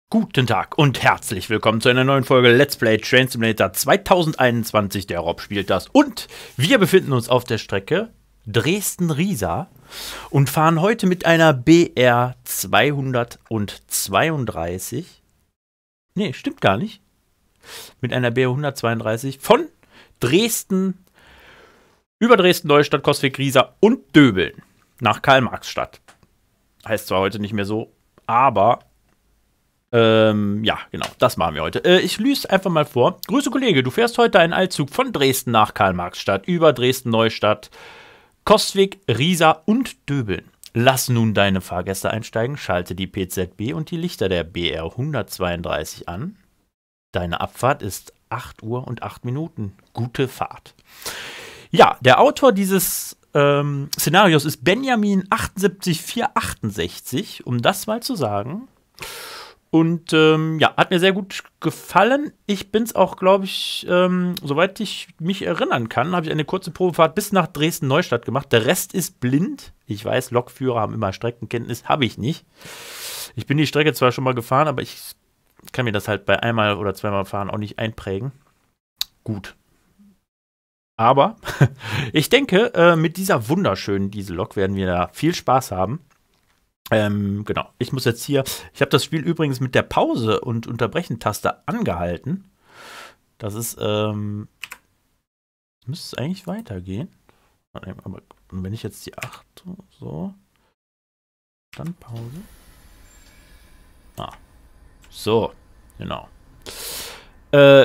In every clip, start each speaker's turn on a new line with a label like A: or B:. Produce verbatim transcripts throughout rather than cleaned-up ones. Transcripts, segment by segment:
A: Guten Tag und herzlich willkommen zu einer neuen Folge Let's Play Train Simulator zwanzig einundzwanzig. Der Rob spielt das und wir befinden uns auf der Strecke Dresden-Riesa und fahren heute mit einer B R zweihundertzweiunddreißig. Nee, stimmt gar nicht. Mit einer B R hundertzweiunddreißig von Dresden über Dresden-Neustadt, Coswig-Riesa und Döbeln nach Karl-Marx-Stadt. Heißt zwar heute nicht mehr so, aber Ähm, ja, genau, das machen wir heute. Äh, ich lese einfach mal vor. Grüße, Kollege, du fährst heute einen Eilzug von Dresden nach Karl-Marx-Stadt über Dresden-Neustadt, Coswig, Riesa und Döbeln. Lass nun deine Fahrgäste einsteigen, schalte die P Z B und die Lichter der B R hundertzweiunddreißig an. Deine Abfahrt ist acht Uhr und acht Minuten. Gute Fahrt. Ja, der Autor dieses ähm, Szenarios ist Benjamin sieben acht vier acht, um das mal zu sagen. Und ähm, ja, hat mir sehr gut gefallen. Ich bin es auch, glaube ich, ähm, soweit ich mich erinnern kann, habe ich eine kurze Probefahrt bis nach Dresden-Neustadt gemacht. Der Rest ist blind. Ich weiß, Lokführer haben immer Streckenkenntnis, habe ich nicht. Ich bin die Strecke zwar schon mal gefahren, aber ich kann mir das halt bei einmal oder zweimal fahren auch nicht einprägen. Gut. Aber ich denke, äh, mit dieser wunderschönen Diesellok werden wir da viel Spaß haben. Ähm, genau, ich muss jetzt hier, ich habe das Spiel übrigens mit der Pause- und Unterbrechen-Taste angehalten. Das ist, ähm, müsste es eigentlich weitergehen. Aber wenn ich jetzt die acht, so, dann Pause. Ah, so, genau. Äh,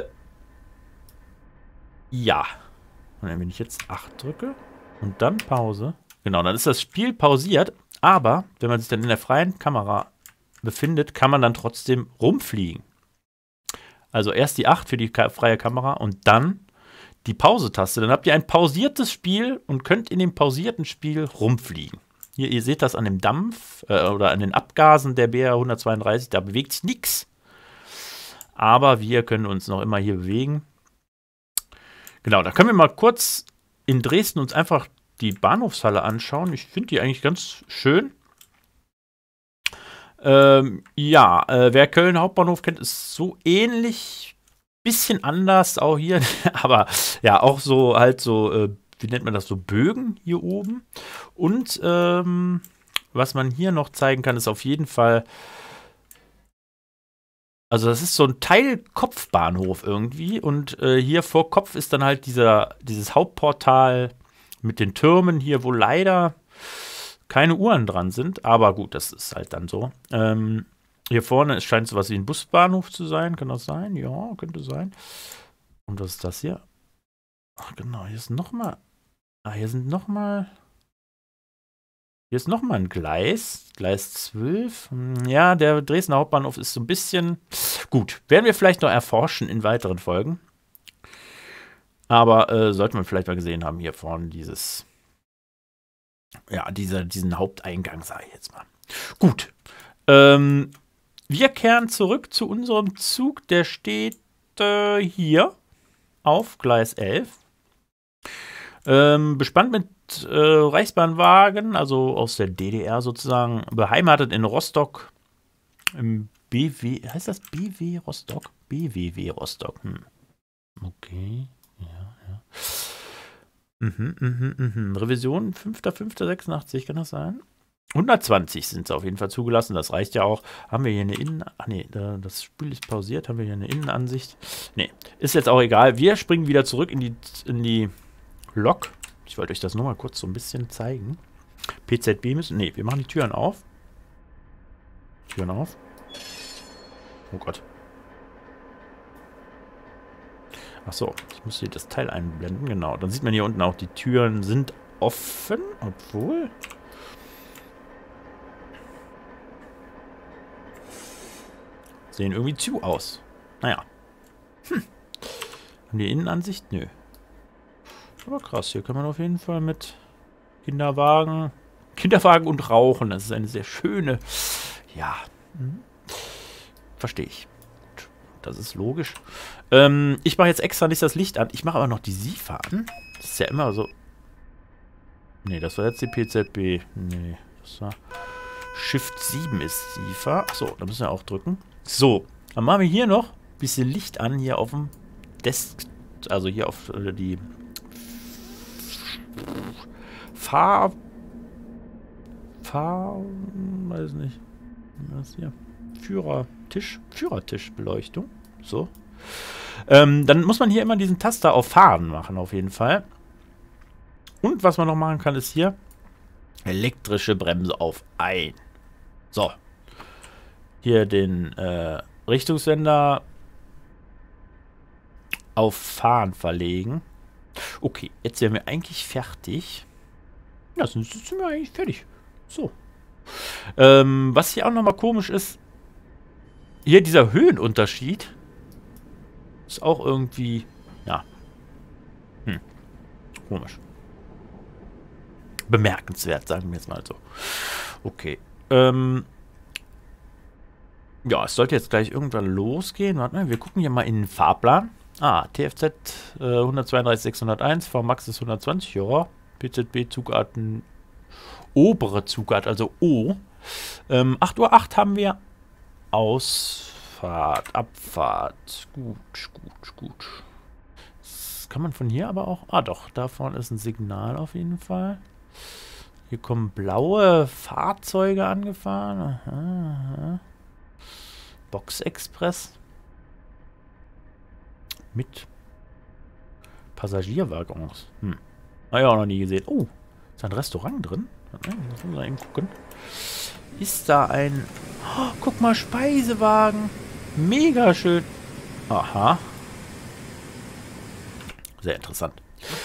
A: ja. Und wenn ich jetzt acht drücke und dann Pause, genau, dann ist das Spiel pausiert. Aber wenn man sich dann in der freien Kamera befindet, kann man dann trotzdem rumfliegen. Also erst die acht für die ka- freie Kamera und dann die Pause-Taste. Dann habt ihr ein pausiertes Spiel und könnt in dem pausierten Spiel rumfliegen. Hier, ihr seht das an dem Dampf äh, oder an den Abgasen der B R hundertzweiunddreißig. Da bewegt sich nichts. Aber wir können uns noch immer hier bewegen. Genau, da können wir mal kurz in Dresden uns einfach die Bahnhofshalle anschauen. Ich finde die eigentlich ganz schön. Ähm, ja, äh, wer Köln Hauptbahnhof kennt, ist so ähnlich. Bisschen anders auch hier. Aber ja, auch so halt so, äh, wie nennt man das, so Bögen hier oben. Und ähm, was man hier noch zeigen kann, ist auf jeden Fall, also das ist so ein Teilkopfbahnhof irgendwie. Und äh, hier vor Kopf ist dann halt dieser, dieses Hauptportal mit den Türmen hier, wo leider keine Uhren dran sind. Aber gut, das ist halt dann so. Ähm, hier vorne es scheint sowas wie ein Busbahnhof zu sein. Kann das sein? Ja, könnte sein. Und was ist das hier? Ach genau, hier ist nochmal. Ah, hier sind nochmal. Hier ist nochmal ein Gleis. Gleis zwölf. Ja, der Dresdner Hauptbahnhof ist so ein bisschen. Gut, werden wir vielleicht noch erforschen in weiteren Folgen. Aber äh, sollte man vielleicht mal gesehen haben, hier vorne dieses, ja, diese, diesen Haupteingang, sage ich jetzt mal. Gut. Ähm, wir kehren zurück zu unserem Zug. Der steht äh, hier auf Gleis elf. Ähm, bespannt mit äh, Reichsbahnwagen, also aus der D D R sozusagen, beheimatet in Rostock. Im B W, heißt das B W Rostock? B W W Rostock. Hm. Okay. Ja, ja. Mhm, mhm, mhm. Revision fünfter fünfter sechsundachtzig, kann das sein? hundertzwanzig sind es auf jeden Fall zugelassen, das reicht ja auch. Haben wir hier eine Innen... Ach nee, das Spiel ist pausiert. Haben wir hier eine Innenansicht? Nee, ist jetzt auch egal. Wir springen wieder zurück in die, in die Lok. Ich wollte euch das nur mal kurz so ein bisschen zeigen. P Z B müssen... Nee, wir machen die Türen auf. Türen auf. Oh Gott. Ach so, ich muss hier das Teil einblenden, genau. Dann sieht man hier unten auch, die Türen sind offen, obwohl... Sehen irgendwie zu aus. Naja. Hm. Haben die Innenansicht? Nö. Aber krass, hier kann man auf jeden Fall mit Kinderwagen... Kinderwagen und Rauchen, das ist eine sehr schöne... Ja. Hm. Verstehe ich. Das ist logisch. Ähm, ich mache jetzt extra nicht das Licht an. Ich mache aber noch die SIFA an. Das ist ja immer so. Nee, das war jetzt die P Z B. Nee, das war Shift sieben ist SIFA. Achso, da müssen wir auch drücken. So, dann machen wir hier noch ein bisschen Licht an, hier auf dem Desk, also hier auf äh, die Fahr... Fahr... weiß nicht. Was ist hier? Führertisch, Führertischbeleuchtung. So. Ähm, dann muss man hier immer diesen Taster auf Fahren machen, auf jeden Fall. Und was man noch machen kann, ist hier elektrische Bremse auf ein. So. Hier den äh, Richtungssender auf Fahren verlegen. Okay, jetzt wären wir eigentlich fertig. Ja, sind, sind wir eigentlich fertig. So. Ähm, was hier auch nochmal komisch ist, hier dieser Höhenunterschied ist auch irgendwie, ja, hm, komisch. Bemerkenswert, sagen wir jetzt mal so. Okay. Ähm, ja, es sollte jetzt gleich irgendwann losgehen. Warte mal, wir gucken hier mal in den Fahrplan. Ah, T F Z äh, hundertzweiunddreißig sechshunderteins, V Max ist hundertzwanzig, ja. P Z B Zugarten, obere Zugart, also O. Ähm, acht Uhr acht haben wir Ausfahrt, Abfahrt. Gut, gut, gut. Das kann man von hier aber auch... Ah doch, da vorne ist ein Signal auf jeden Fall. Hier kommen blaue Fahrzeuge angefahren. Aha, aha. Box Express. Mit Passagierwaggons. Hm. Habe ich auch noch nie gesehen. Oh, ist da ein Restaurant drin? Lass uns mal eben gucken. Ist da ein... Oh, guck mal, Speisewagen. Mega schön. Aha. Sehr interessant.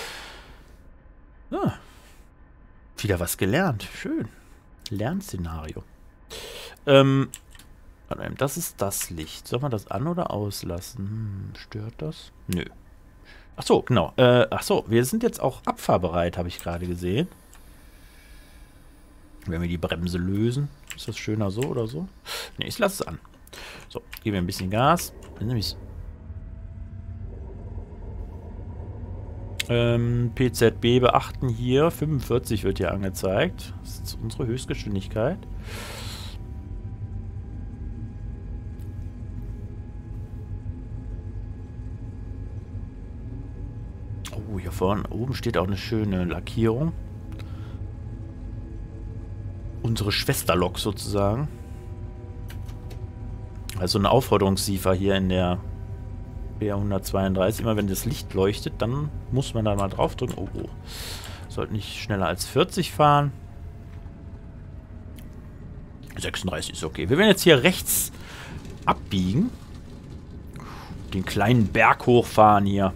A: Ah. Wieder was gelernt. Schön. Lernszenario. Ähm, das ist das Licht. Soll man das an- oder auslassen? Hm, stört das? Nö. Ach so, genau. Äh, ach so, wir sind jetzt auch abfahrbereit, habe ich gerade gesehen. Wenn wir die Bremse lösen. Ist das schöner so oder so? Ne, ich lasse es an. So, geben wir ein bisschen Gas. Nämlich ähm, P Z B beachten hier. fünfundvierzig wird hier angezeigt. Das ist unsere Höchstgeschwindigkeit. Oh, hier vorne oben steht auch eine schöne Lackierung. Unsere Schwesterlok sozusagen. Also ein Aufforderungssiefer hier in der B R hundertzweiunddreißig. Immer wenn das Licht leuchtet, dann muss man da mal drauf drücken. Oh, oh. Sollte nicht schneller als vierzig fahren. sechsunddreißig ist okay. Wir werden jetzt hier rechts abbiegen. Den kleinen Berg hochfahren hier.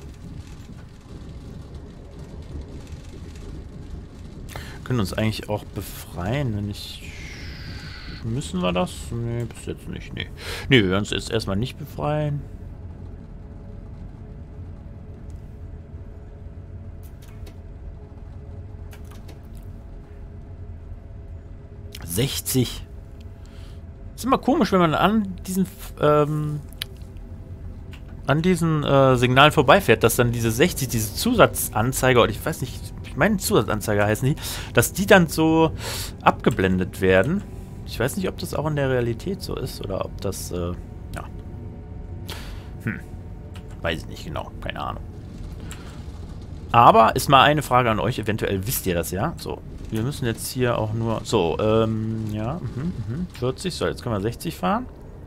A: Wir können uns eigentlich auch befreien, wenn ich... Müssen wir das? Nee, bis jetzt nicht. Nee, nee, wir werden uns jetzt erstmal nicht befreien. sechzig. Ist immer komisch, wenn man an diesen ähm, an diesen äh, Signalen vorbeifährt, dass dann diese sechzig, diese Zusatzanzeiger, oder ich weiß nicht, ich meine Zusatzanzeiger heißen die, dass die dann so abgeblendet werden. Ich weiß nicht, ob das auch in der Realität so ist oder ob das, äh, ja. Hm. Weiß ich nicht genau, keine Ahnung. Aber ist mal eine Frage an euch, eventuell wisst ihr das ja. So, wir müssen jetzt hier auch nur, so, ähm, ja, mhm, mhm, vierzig, so, jetzt können wir sechzig fahren.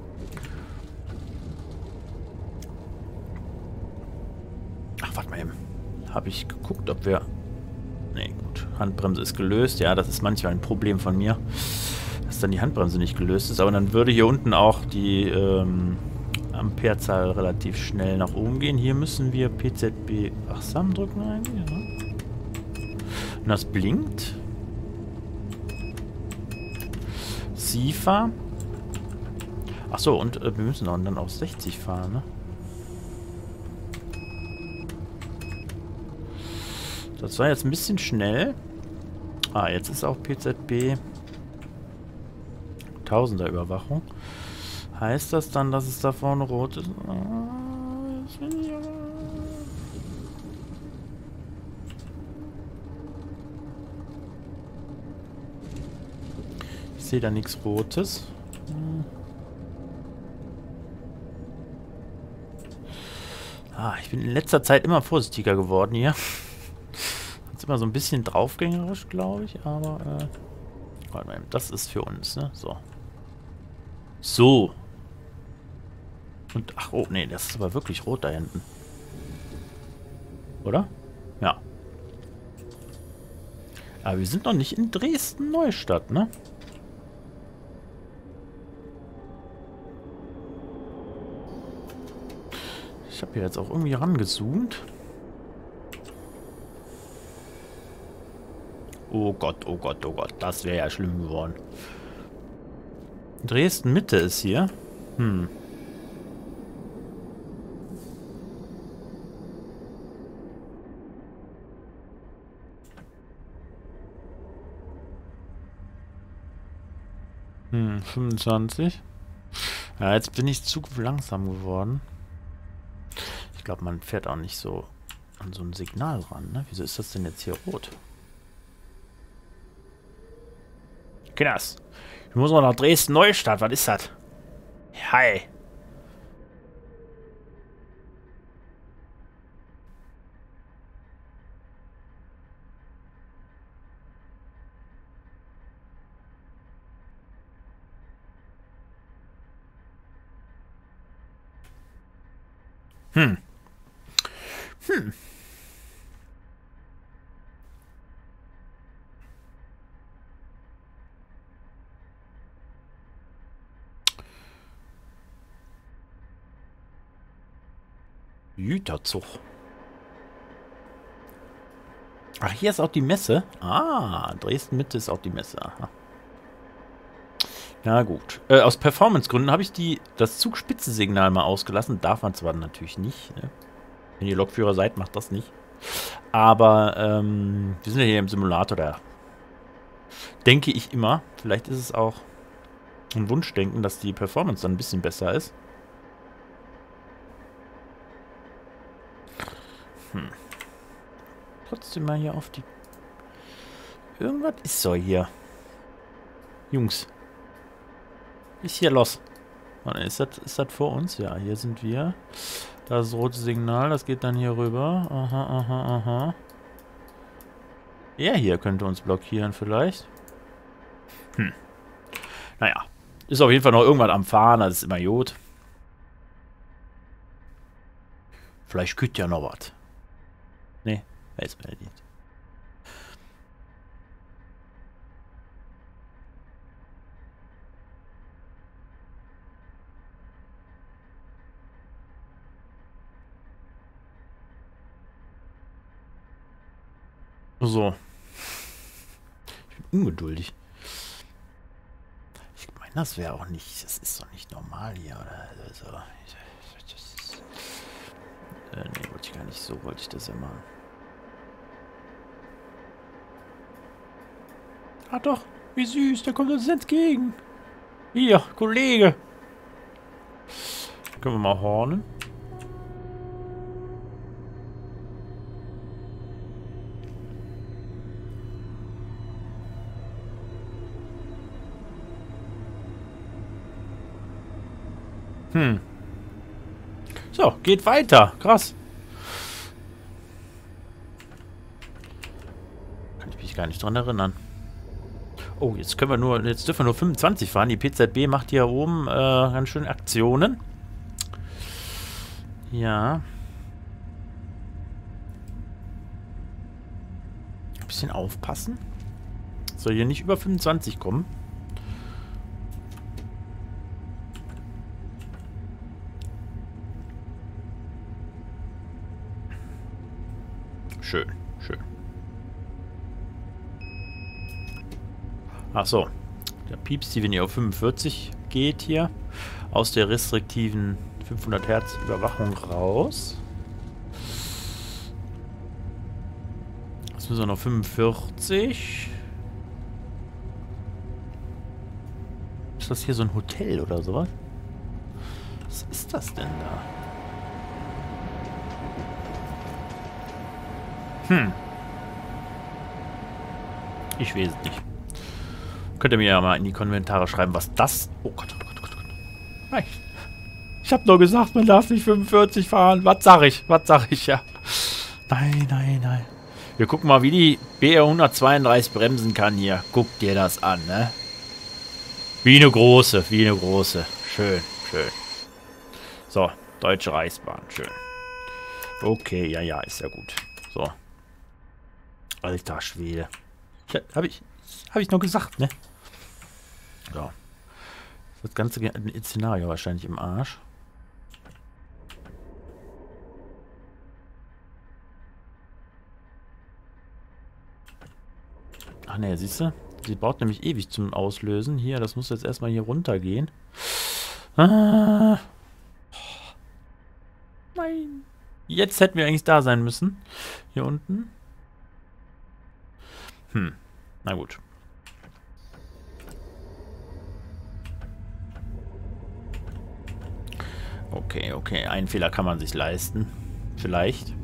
A: Ach, warte mal eben. Habe ich geguckt, ob wir... Nee, gut. Handbremse ist gelöst. Ja, das ist manchmal ein Problem von mir, dass dann die Handbremse nicht gelöst ist. Aber dann würde hier unten auch die ähm, Amperezahl relativ schnell nach oben gehen. Hier müssen wir P Z B wachsam drücken eigentlich. Ja. Und das blinkt. SIFA. Achso, und äh, wir müssen auch dann auf sechzig fahren, ne? Das war jetzt ein bisschen schnell. Ah, jetzt ist auch P Z B Tausender Überwachung. Heißt das dann, dass es da vorne rot ist? Ah, das will ich aber. Ich sehe da nichts Rotes. Hm. Ah, ich bin in letzter Zeit immer vorsichtiger geworden hier. Jetzt immer so ein bisschen draufgängerisch, glaube ich, aber äh, warte mal, das ist für uns, ne? So. So. Und, ach, oh, nee, das ist aber wirklich rot da hinten. Oder? Ja. Aber wir sind noch nicht in Dresden-Neustadt, ne? Ich habe hier jetzt auch irgendwie rangezoomt. Oh Gott, oh Gott, oh Gott. Das wäre ja schlimm geworden. Dresden-Mitte ist hier. Hm. Hm, fünfundzwanzig. Ja, jetzt bin ich zu langsam geworden. Ich glaube, man fährt auch nicht so an so ein Signal ran, ne? Wieso ist das denn jetzt hier rot? Kinders, ich muss mal nach Dresden-Neustadt. Was ist das? Hi. Hm. Hm. Güterzug. Ach, hier ist auch die Messe. Ah, Dresden-Mitte ist auch die Messe. Aha. Na gut. Äh, aus Performance-Gründen habe ich die, das Zugspitze-Signal mal ausgelassen. Darf man zwar natürlich nicht. Ne? Wenn ihr Lokführer seid, macht das nicht. Aber ähm, wir sind ja hier im Simulator, da denke ich immer. Vielleicht ist es auch ein Wunschdenken, dass die Performance dann ein bisschen besser ist. Hm. Trotzdem mal hier auf die... Irgendwas ist so hier. Jungs. Ist hier los. Ist das, ist das vor uns? Ja, hier sind wir. Das rote Signal, das geht dann hier rüber. Aha, aha, aha. Er hier könnte uns blockieren vielleicht. Hm. Naja. Ist auf jeden Fall noch irgendwas am Fahren, das ist immer gut. Vielleicht kütt ja noch was. Nee, weiß man nicht. So. Ich bin ungeduldig. Ich meine, das wäre auch nicht... Das ist doch nicht normal hier, oder? Also, das, äh, nee, wollte ich gar nicht. So wollte ich das ja machen. Ah doch, wie süß, der kommt uns entgegen. Hier, Kollege. Können wir mal hornen. Hm. So, geht weiter. Krass. Kann ich mich gar nicht dran erinnern. Oh, jetzt können wir nur, jetzt dürfen wir nur fünfundzwanzig fahren. Die P Z B macht hier oben äh, ganz schön Aktionen. Ja. Ein bisschen aufpassen. Soll hier nicht über fünfundzwanzig kommen. Schön, schön. Ach so. Der piepst die, wenn ihr auf fünfundvierzig geht hier. Aus der restriktiven fünfhundert Hertz Überwachung raus. Jetzt müssen wir noch fünfundvierzig. Ist das hier so ein Hotel oder sowas? Was ist das denn da? Hm. Ich weiß es nicht. Könnt ihr mir ja mal in die Kommentare schreiben, was das... Oh Gott, oh Gott, oh Gott, oh Gott. Nein. Ich habe nur gesagt, man darf nicht fünfundvierzig fahren. Was sag ich? Was sag ich, ja? Nein, nein, nein. Wir gucken mal, wie die B R hundertzweiunddreißig bremsen kann hier. Guck dir das an, ne? Wie eine große, wie eine große. Schön, schön. So, Deutsche Reichsbahn, schön. Okay, ja, ja, ist ja gut. So. Alter Schwede. Ja, habe ich, hab ich noch gesagt, ne? So. Das ganze Szenario wahrscheinlich im Arsch. Ach ne, siehst du? Sie braucht nämlich ewig zum Auslösen. Hier, das muss jetzt erstmal hier runtergehen. Ah. Nein. Jetzt hätten wir eigentlich da sein müssen. Hier unten. Hm. Na gut. Okay, okay. Einen Fehler kann man sich leisten. Vielleicht.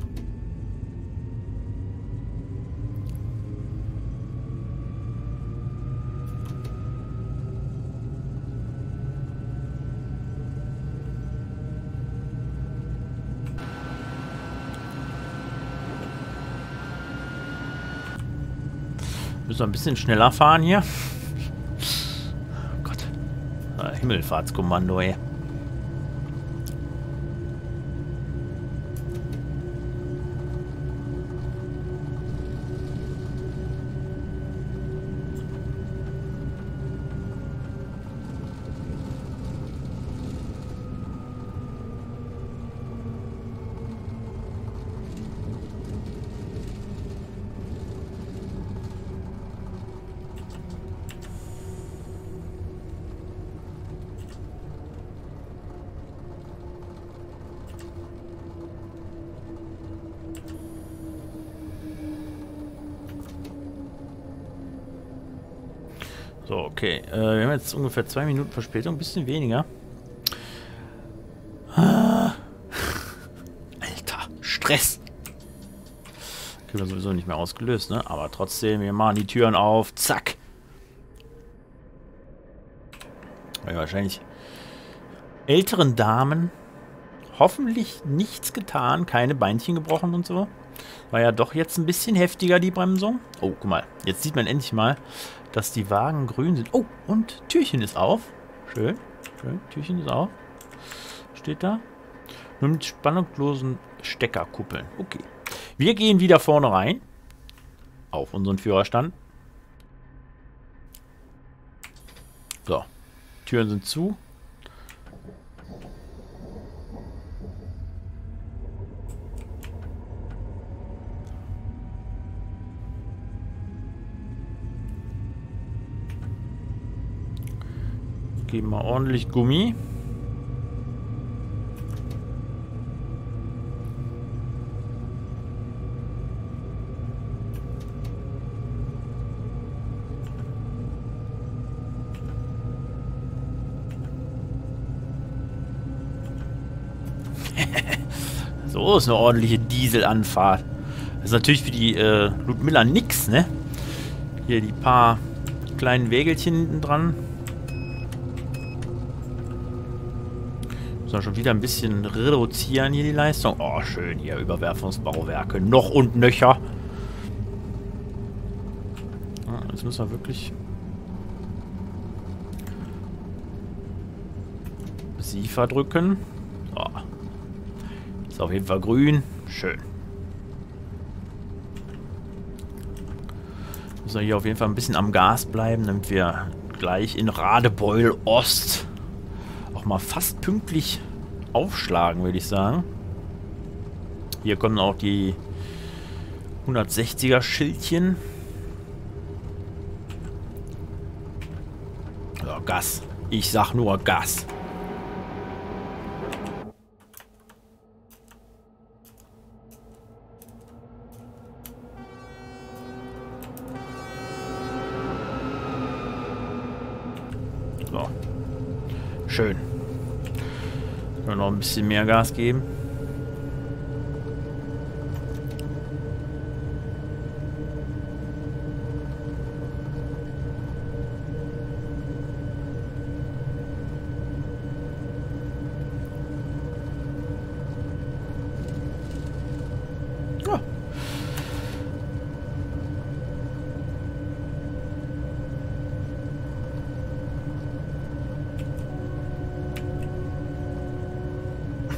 A: Müssen wir ein bisschen schneller fahren hier. Oh Gott. Ah, Himmelfahrtskommando, ey. So, okay. Äh, wir haben jetzt ungefähr zwei Minuten Verspätung, ein bisschen weniger. Ah. Alter, Stress. Kriegen wir sowieso nicht mehr ausgelöst, ne? Aber trotzdem, wir machen die Türen auf. Zack. Ja, wahrscheinlich älteren Damen hoffentlich nichts getan, keine Beinchen gebrochen und so. War ja doch jetzt ein bisschen heftiger, die Bremsung. Oh, guck mal. Jetzt sieht man endlich mal, dass die Wagen grün sind. Oh, und Türchen ist auf. Schön. Schön. Türchen ist auf. Steht da. Nur mit spannungslosen Steckerkuppeln. Okay. Wir gehen wieder vorne rein. Auf unseren Führerstand. So. Türen sind zu. Geben wir ordentlich Gummi. So ist eine ordentliche Dieselanfahrt. Das ist natürlich für die äh, Ludmilla nix, ne? Hier die paar kleinen Wägelchen hinten dran. Müssen wir schon wieder ein bisschen reduzieren hier die Leistung. Oh, schön hier, Überwerfungsbauwerke. Noch und nöcher. Ja, jetzt müssen wir wirklich Siefer drücken. So. Ist auf jeden Fall grün. Schön. Müssen wir hier auf jeden Fall ein bisschen am Gas bleiben, damit wir gleich in Radebeul Ost auch mal fast pünktlich aufschlagen, würde ich sagen. Hier kommen auch die hundertsechziger Schildchen. Ja, Gas. Ich sag nur Gas. So. Schön. Können wir noch ein bisschen mehr Gas geben.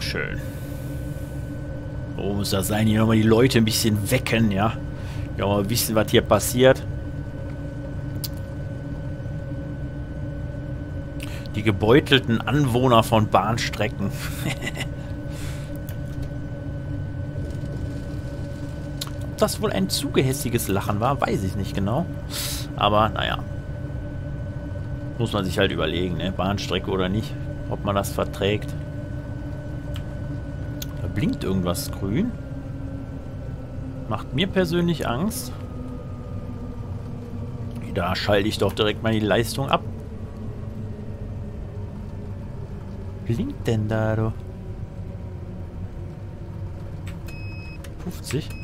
A: schön. So muss das sein. Hier nochmal die Leute ein bisschen wecken, ja. Ja, mal wissen, was hier passiert. Die gebeutelten Anwohner von Bahnstrecken. Ob das wohl ein zu gehässiges Lachen war, weiß ich nicht genau. Aber, naja. Muss man sich halt überlegen, ne? Bahnstrecke oder nicht. Ob man das verträgt. Da blinkt irgendwas grün. Macht mir persönlich Angst. Da schalte ich doch direkt mal die Leistung ab. Blinkt denn da, du? fünfzig?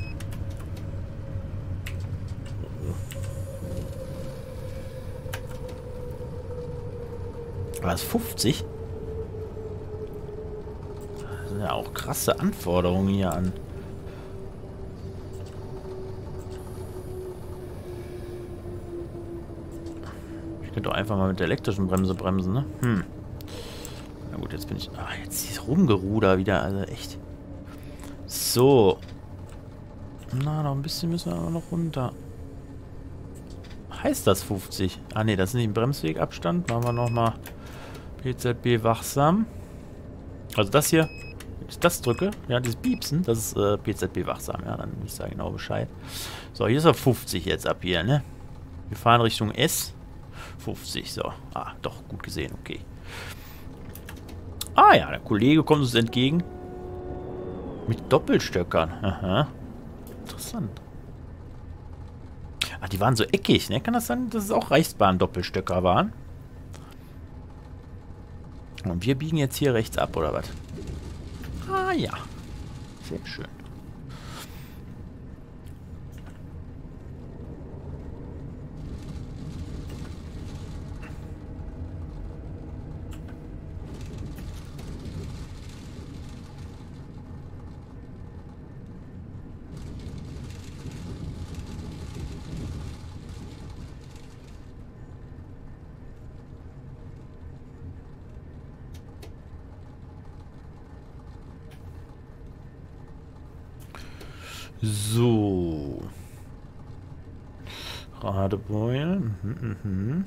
A: War es fünfzig? Das sind ja auch krasse Anforderungen hier an. Ich könnte doch einfach mal mit der elektrischen Bremse bremsen, ne? Hm. Na gut, jetzt bin ich... Ah, jetzt ist rumgeruder wieder, also echt. So. Na, noch ein bisschen müssen wir aber noch runter. Heißt das fünfzig? Ah, ne, das ist nicht ein Bremswegabstand. Machen wir nochmal P Z B wachsam. Also das hier, wenn ich das drücke, ja, dieses Piepsen, das ist äh, P Z B wachsam. Ja, dann wisst ihr genau Bescheid. So, hier ist er fünfzig jetzt ab hier, ne? Wir fahren Richtung S. fünfzig, so. Ah, doch, gut gesehen, okay. Ah ja, der Kollege kommt uns entgegen. Mit Doppelstöckern. Aha. Interessant. Ah, die waren so eckig, ne? Kann das sein, dass es auch Reichsbahn-Doppelstöcker waren? Und wir biegen jetzt hier rechts ab, oder was? Ah ja. Sehr schön. So. Radebeul. Mhm, mhm.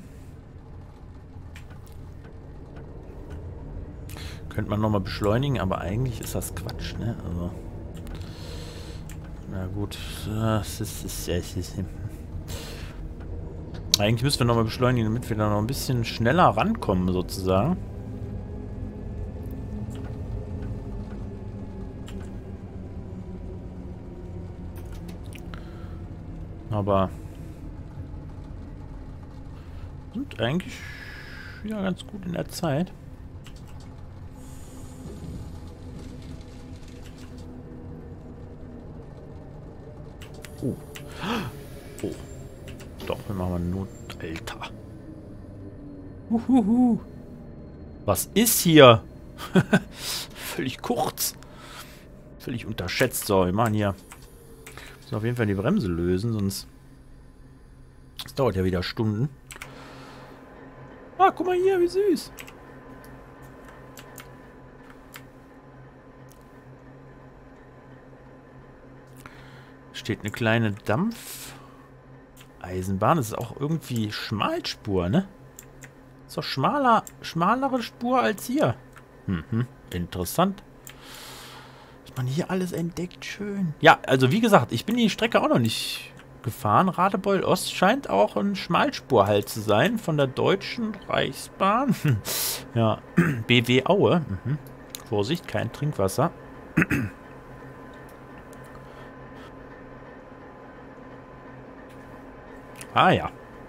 A: Könnte man nochmal beschleunigen, aber eigentlich ist das Quatsch, ne? Also. Na gut. Das ist, ist, ist, ist, eigentlich müssen wir nochmal beschleunigen, damit wir da noch ein bisschen schneller rankommen, sozusagen. Aber sind eigentlich ja ganz gut in der Zeit. Oh. Oh. Doch, wir machen mal Not. Alter. Uhuhu. Was ist hier? Völlig kurz. Völlig unterschätzt. So, wir machen hier. Müssen auf jeden Fall die Bremse lösen, sonst. Das dauert ja wieder Stunden. Ah, guck mal hier, wie süß. Steht eine kleine Dampfeisenbahn. Das ist auch irgendwie Schmalspur, ne? Ist doch schmaler, schmalere Spur als hier. Mhm, interessant. Was man hier alles entdeckt, schön. Ja, also wie gesagt, ich bin die Strecke auch noch nicht gefahren. Radebeul Ost scheint auch ein Schmalspurhalt zu sein von der Deutschen Reichsbahn. Ja, B W Aue. Mhm. Vorsicht, kein Trinkwasser. Ah ja.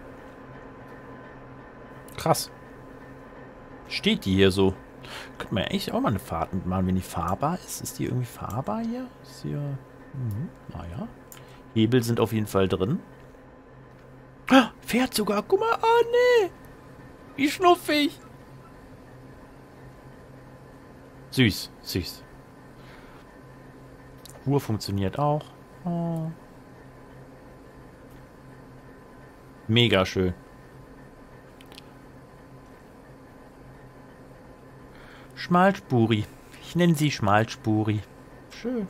A: Krass. Steht die hier so? Könnte man ja eigentlich auch mal eine Fahrt mitmachen, wenn die fahrbar ist. Ist die irgendwie fahrbar hier? Ist hier... Mhm. Naja. Hebel sind auf jeden Fall drin. Ah, fährt sogar. Guck mal. Ah, nee. Wie schnuffig. Süß. Süß. Uhr funktioniert auch. Oh. Mega schön. Schmalspuri. Ich nenne sie Schmalspuri. Schön.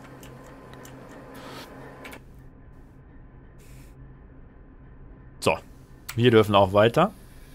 A: So. Wir dürfen auch weiter.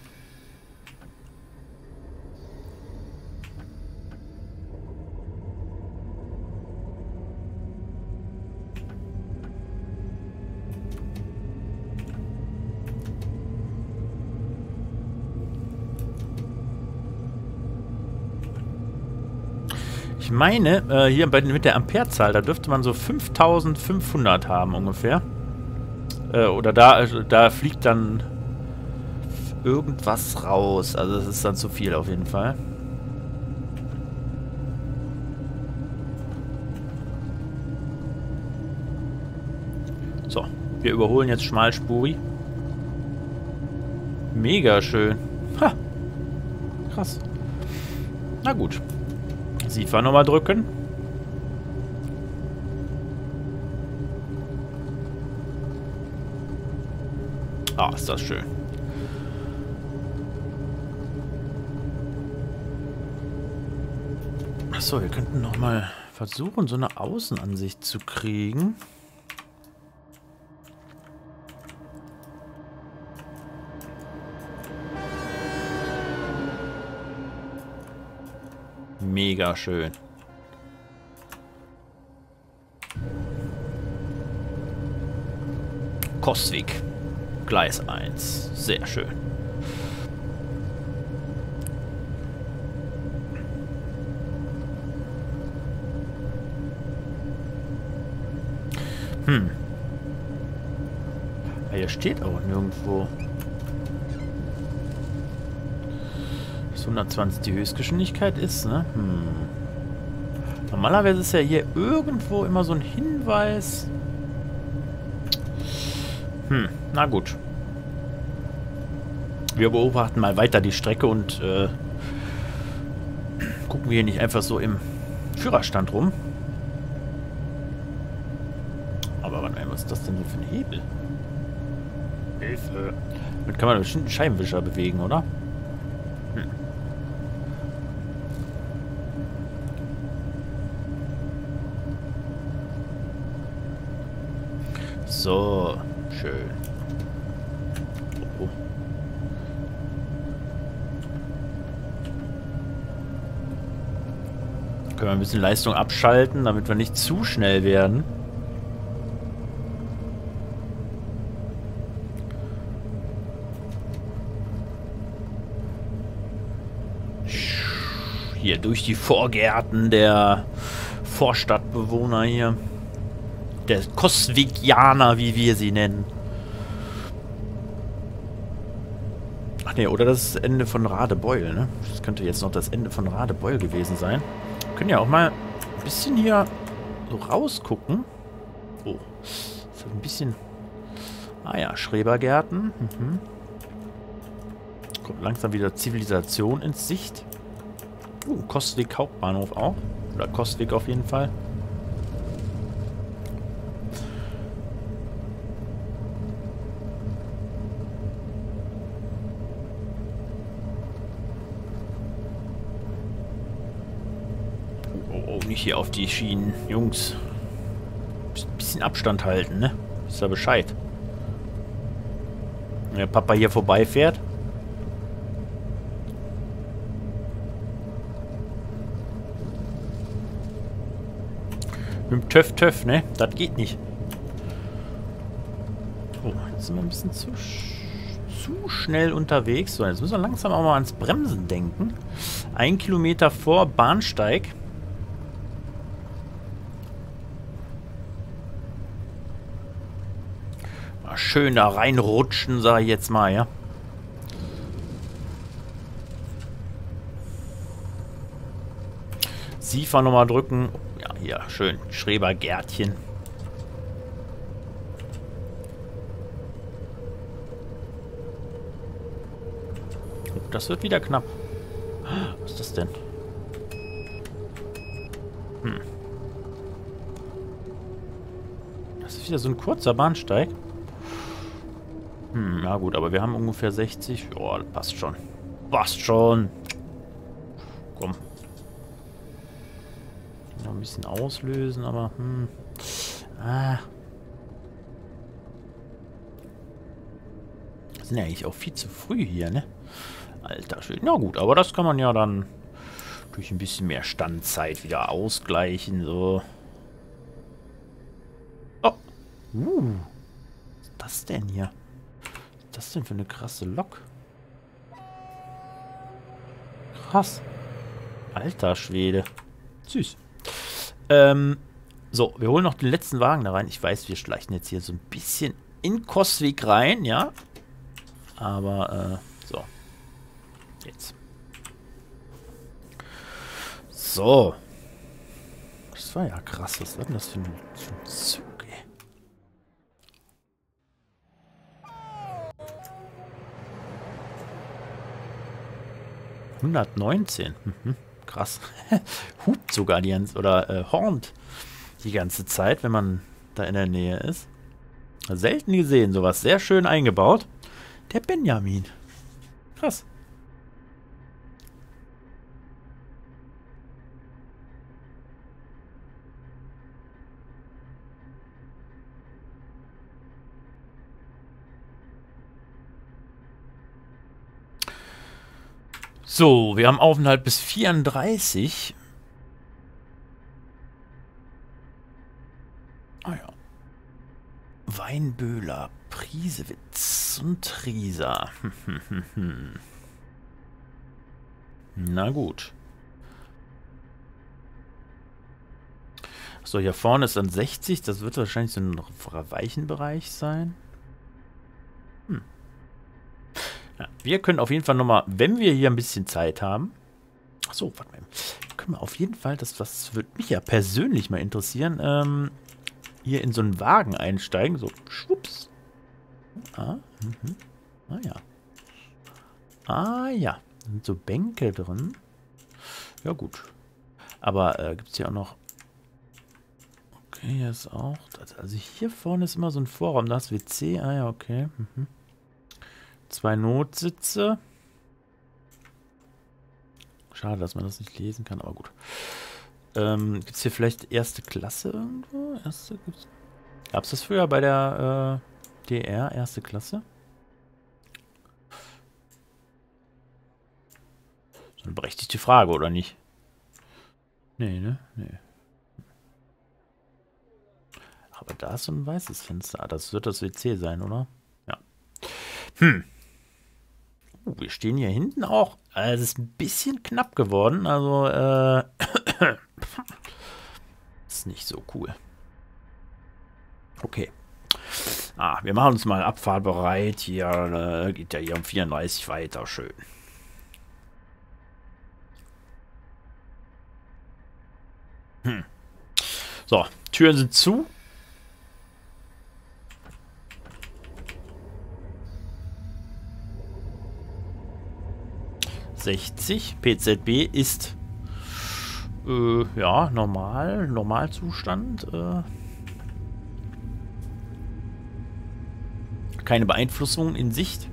A: Ich meine, äh, hier bei, mit der Amperezahl, da dürfte man so fünftausendfünfhundert haben ungefähr. Äh, oder da, also da fliegt dann irgendwas raus. Also das ist dann zu viel auf jeden Fall. So, wir überholen jetzt Schmalspuri. Mega schön. Ha! Krass. Na gut. SIFA nochmal drücken. Ah, ist das schön. Achso, wir könnten nochmal versuchen, so eine Außenansicht zu kriegen. Mega schön. Coswig. Gleis eins. Sehr schön. Hm. Ja, hier steht auch nirgendwo. hundertzwanzig die Höchstgeschwindigkeit ist, ne? Hm. Normalerweise ist ja hier irgendwo immer so ein Hinweis. Hm, na gut. Wir beobachten mal weiter die Strecke und äh, gucken wir hier nicht einfach so im Führerstand rum. Aber warte mal, was ist das denn hier für ein Hebel? Hilfe. Damit kann man bestimmt einen Scheibenwischer bewegen, oder? Hm. So, schön. Oh, oh. Können wir ein bisschen Leistung abschalten, damit wir nicht zu schnell werden. Hier durch die Vorgärten der Vorstadtbewohner hier. Der Coswigianer, wie wir sie nennen. Ach ne, oder das ist das Ende von Radebeul, ne? Das könnte jetzt noch das Ende von Radebeul gewesen sein. Wir können ja auch mal ein bisschen hier so rausgucken. Oh, so ein bisschen... Ah ja, Schrebergärten. Mhm. Kommt langsam wieder Zivilisation ins Sicht. Uh, Coswig Hauptbahnhof auch. Oder Coswig auf jeden Fall. Nicht hier auf die Schienen. Jungs. Ein bisschen Abstand halten, ne? Ist ja Bescheid. Wenn der Papa hier vorbeifährt. Mit dem Töff, Töff, ne? Das geht nicht. Oh, jetzt sind wir ein bisschen zu, zu schnell unterwegs. So, jetzt müssen wir langsam auch mal ans Bremsen denken. Ein Kilometer vor Bahnsteig. Schön da reinrutschen, sage ich jetzt mal, ja. SIFA nochmal drücken. Ja, hier, schön. Schrebergärtchen. Oh, das wird wieder knapp. Was ist das denn? Hm. Das ist wieder so ein kurzer Bahnsteig. Hm, na gut, aber wir haben ungefähr sechzig. Oh, das passt schon. Passt schon. Komm. Noch ein bisschen auslösen, aber hm. Ah. Das sind ja eigentlich auch viel zu früh hier, ne? Alter Schwede. Na gut, aber das kann man ja dann durch ein bisschen mehr Standzeit wieder ausgleichen, so. Oh. Uh. Was ist das denn hier? Was ist das denn für eine krasse Lok? Krass. Alter Schwede. Süß. Ähm, so, wir holen noch den letzten Wagen da rein. Ich weiß, wir schleichen jetzt hier so ein bisschen in Coswig rein, ja. Aber, äh, so. Jetzt. So. Das war ja krass. Was war denn das für ein, für ein Zug, ey? hundertneunzehn. Mhm. Krass. Hupt sogar die ganze, oder äh, hornt die ganze Zeit, wenn man da in der Nähe ist. Selten gesehen, sowas. Sehr schön eingebaut. Der Benjamin. Krass. So, wir haben Aufenthalt bis vierunddreißig. Ah ja. Weinböhler, Priesewitz und Trieser. Na gut. So, hier vorne ist dann sechzig. Das wird wahrscheinlich so ein weichen Bereich sein. Hm. Ja, wir können auf jeden Fall nochmal, wenn wir hier ein bisschen Zeit haben. Achso, warte mal. Können wir auf jeden Fall, das, das würde mich ja persönlich mal interessieren, ähm, hier in so einen Wagen einsteigen. So, schwupps. Ah, mhm. Ah ja. Ah ja. Da sind so Bänke drin. Ja gut. Aber äh, gibt es hier auch noch... Okay, hier ist auch... Also hier vorne ist immer so ein Vorraum. Da ist W C. Ah ja, okay. Mhm. Zwei Notsitze. Schade, dass man das nicht lesen kann, aber gut. Ähm, gibt es hier vielleicht erste Klasse irgendwo? Erste gibt's... Gab es das früher bei der äh, D R, erste Klasse? So eine berechtigte Frage, oder nicht? Nee, ne? Nee. Aber da ist so ein weißes Fenster. Ah, das wird das W C sein, oder? Ja. Hm. Uh, wir stehen hier hinten auch. Also es ist ein bisschen knapp geworden. Also, äh... ist nicht so cool. Okay. Ah, wir machen uns mal abfahrtbereit. Hier äh, geht ja hier um vierunddreißig weiter. Schön. Hm. So, Türen sind zu. sechzig. P Z B ist äh, ja normal, Normalzustand. Äh, keine Beeinflussung in Sicht.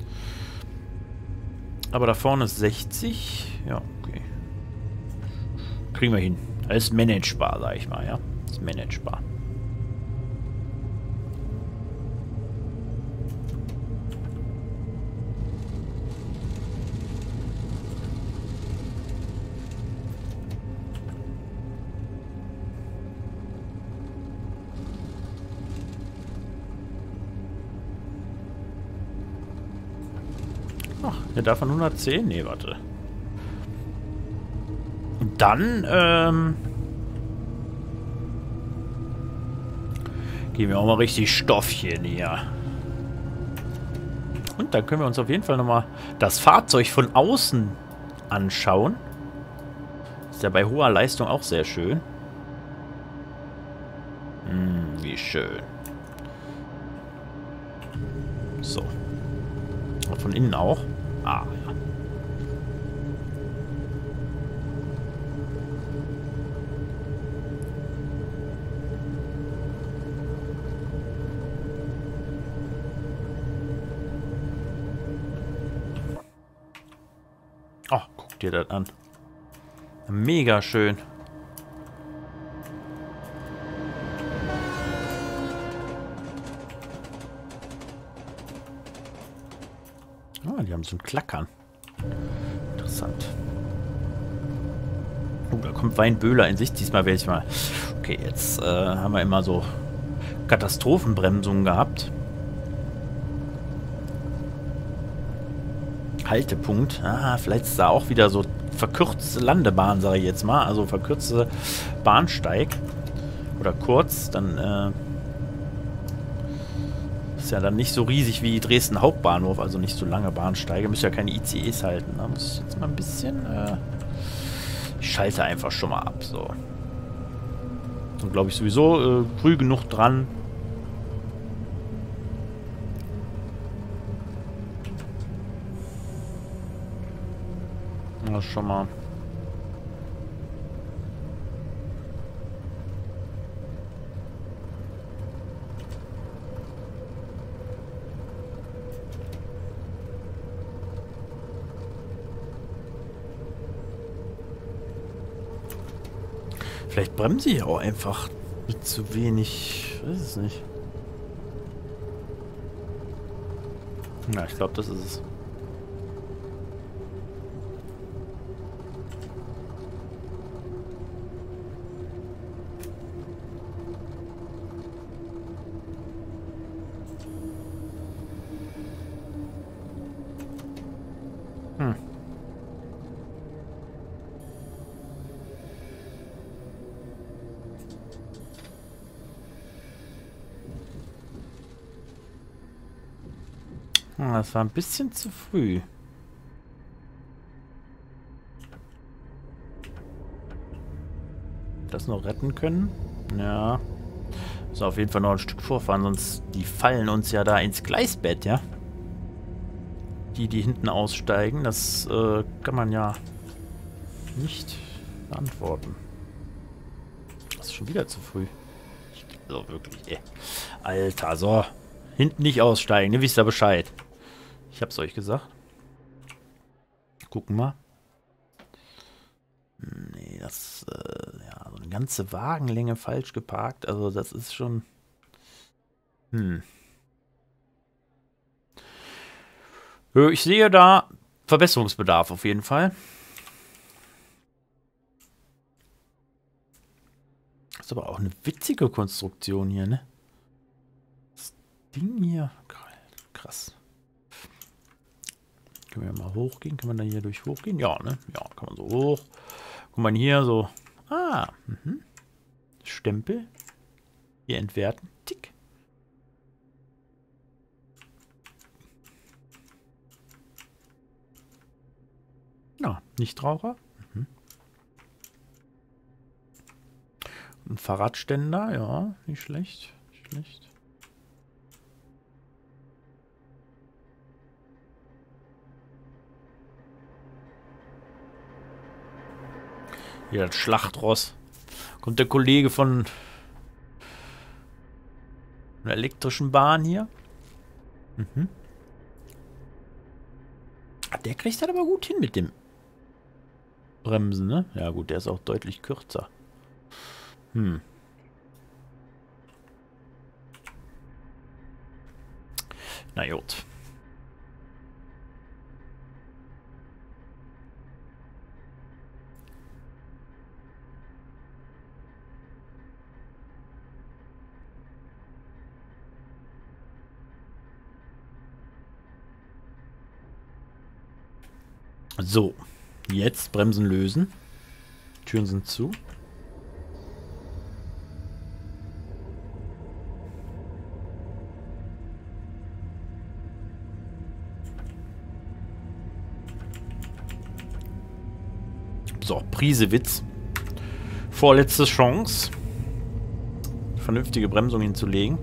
A: Aber da vorne ist sechzig. Ja, okay. Kriegen wir hin. Das ist managebar, sag ich mal, ja. Das ist managebar. Ach, der darf von hundertzehn? Nee, warte. Und dann, ähm... geben wir auch mal richtig Stoffchen hier. Und dann können wir uns auf jeden Fall nochmal das Fahrzeug von außen anschauen. Ist ja bei hoher Leistung auch sehr schön. Hm, wie schön. So. Und von innen auch. Ah, ja. Oh, guck dir das an. Mega schön. haben so ein Klackern. Interessant. Oh, da kommt Weinböhler in sich. Diesmal werde ich mal... Okay, jetzt äh, haben wir immer so Katastrophenbremsungen gehabt. Haltepunkt. Ah, vielleicht ist da auch wieder so verkürzte Landebahn, sage ich jetzt mal. Also verkürzte Bahnsteig. Oder kurz. Dann äh, ist ja dann nicht so riesig wie Dresden Hauptbahnhof. Also nicht so lange Bahnsteige. Müssen ja keine I C Es halten. Da muss ich jetzt mal ein bisschen... Äh, ich schalte einfach schon mal ab. So. Und glaube ich sowieso äh, früh genug dran. Das schon mal. Vielleicht bremse ich auch einfach mit zu wenig. Ich weiß es nicht. Na, ich glaube, das ist es. Hm. Das war ein bisschen zu früh. Das noch retten können? Ja. Müssen auf jeden Fall noch ein Stück vorfahren, sonst die fallen uns ja da ins Gleisbett, ja? Die, die hinten aussteigen, das äh, kann man ja nicht beantworten. Das ist schon wieder zu früh. So, wirklich, ey. Alter, so. Hinten nicht aussteigen, ihr wisst ja Bescheid. Ich hab's euch gesagt. Gucken mal. Nee, das, äh, ja, so eine ganze Wagenlänge falsch geparkt. Also das ist schon... Hm. Ich sehe da Verbesserungsbedarf auf jeden Fall. Das ist aber auch eine witzige Konstruktion hier, ne? Das Ding hier. Krass. Können wir mal hochgehen? Kann man da hier durch hochgehen? Ja, ne? Ja, kann man so hoch. Guck mal hier so. Ah, mhm. Stempel. Hier entwerten. Tick. Ja, Nichtraucher. Mhm. Ein Fahrradständer, ja, nicht schlecht. Nicht schlecht. Hier das Schlachtross. Kommt der Kollege von einer elektrischen Bahn hier. Mhm. Der kriegt das aber gut hin mit dem Bremsen, ne? Ja gut, der ist auch deutlich kürzer. Hm. Na gut. So, jetzt Bremsen lösen. Türen sind zu. So, Prisewitz. Vorletzte Chance, vernünftige Bremsung hinzulegen.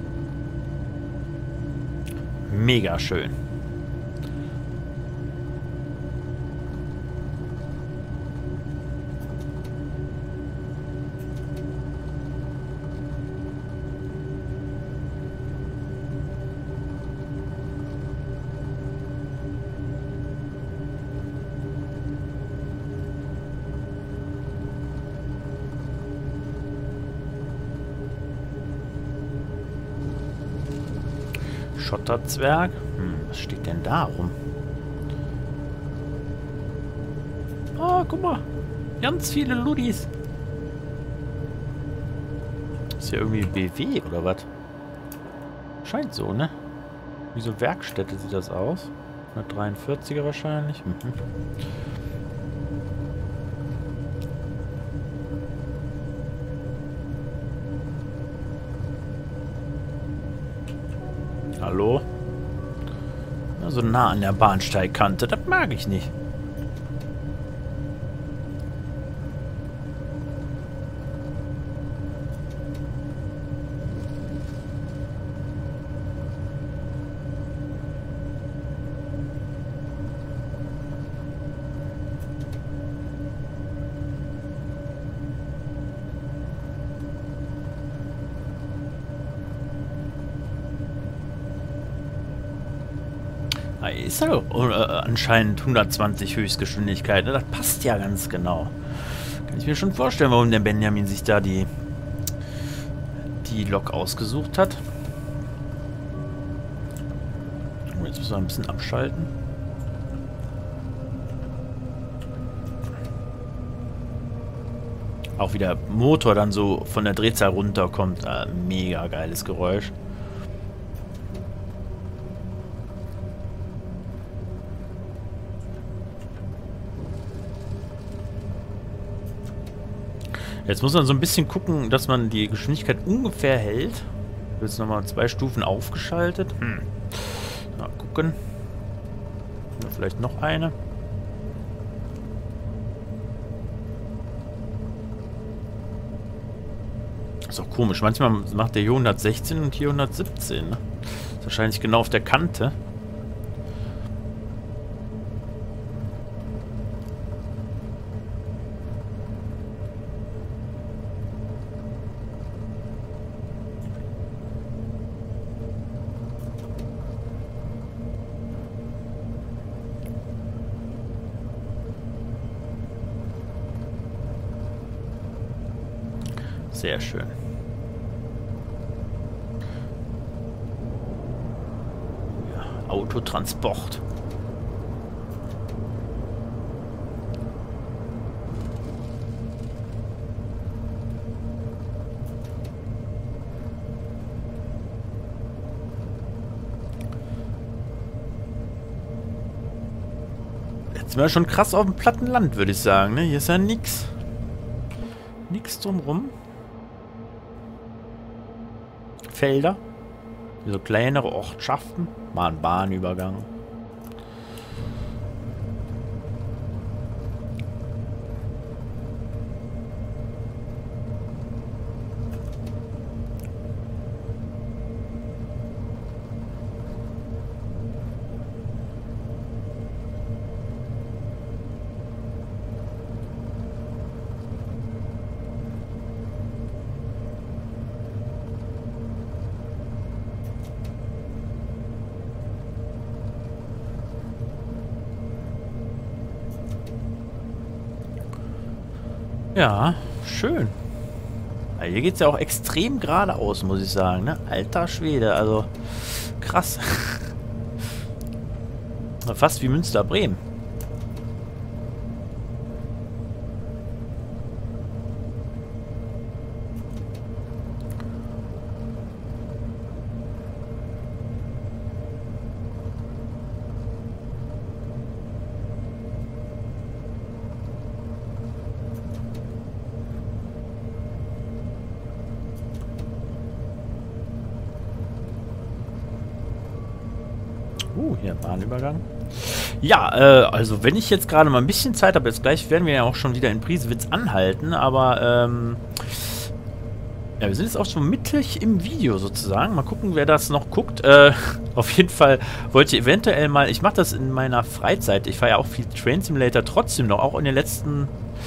A: Mega schön. Schotterzwerg. Hm, was steht denn da rum? Oh, guck mal. Ganz viele Ludis. Ist ja irgendwie B W oder was? Scheint so, ne? Wie so Werkstätte sieht das aus. hundertdreiundvierziger wahrscheinlich. Mhm. Hallo? Ja, so nah an der Bahnsteigkante, das mag ich nicht. Ist ja äh, anscheinend hundertzwanzig Höchstgeschwindigkeit. Ne? Das passt ja ganz genau. Kann ich mir schon vorstellen, warum der Benjamin sich da die, die Lok ausgesucht hat. Oh, jetzt müssen wir ein bisschen abschalten. Auch wie der Motor dann so von der Drehzahl runterkommt. Äh, mega geiles Geräusch. Jetzt muss man so ein bisschen gucken, dass man die Geschwindigkeit ungefähr hält. Jetzt nochmal zwei Stufen aufgeschaltet. Hm. Mal gucken. Oder vielleicht noch eine. Ist auch komisch. Manchmal macht der hier hundertsechzehn und hier hundertsiebzehn. Ne? Ist wahrscheinlich genau auf der Kante. Sehr schön. Ja, Autotransport. Jetzt sind wir schon krass auf dem platten Land, würde ich sagen. Ne? Hier ist ja nix. Nix drumrum. Felder, so kleinere Ortschaften, mal ein Bahnübergang. Ja, schön. Ja, hier geht es ja auch extrem geradeaus, muss ich sagen. Ne? Alter Schwede, also krass. Fast wie Münster-Bremen. Uh, hier Bahnübergang. Ja, äh, also wenn ich jetzt gerade mal ein bisschen Zeit habe, jetzt gleich werden wir ja auch schon wieder in Priesewitz anhalten, aber ähm, ja, wir sind jetzt auch schon mittig im Video sozusagen. Mal gucken, wer das noch guckt. Äh, auf jeden Fall wollte ich eventuell mal, ich mache das in meiner Freizeit, ich fahre ja auch viel Train Simulator trotzdem noch, auch in den letzten